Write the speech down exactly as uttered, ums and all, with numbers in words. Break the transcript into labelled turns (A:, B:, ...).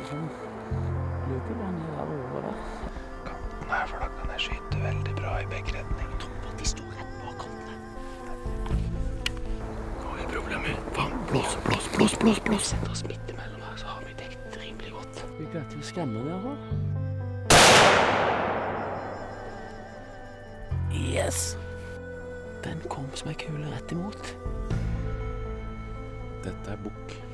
A: som løper bare ned der over der.
B: Kanten her, for da kan jeg skyte veldig bra i begge retninger.
A: Tropper, de står rett bak kantene.
B: Nå har vi problemer. Faen, blås, blås, blås, blås, blås.
A: Sett oss midt imellom her, så har vi dekt rimelig godt. Vi klarte å skremme det her. Yes! Den kom som en kule rett imot.
B: Dette er bukk.